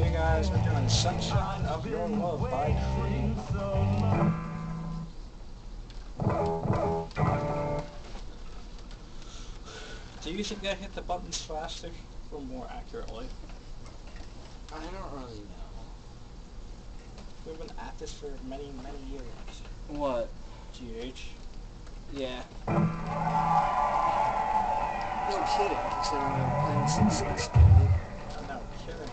Hey guys, we're doing Sunshine of Your Love by Cream. Do you think I hit the buttons faster or more accurately? I don't really know. We've been at this for many, many years. What? GH. Yeah. No kidding, considering I've been playing since 6:30. I'm not kidding.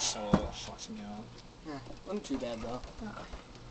so fucking hell. Yeah, wasn't too bad though.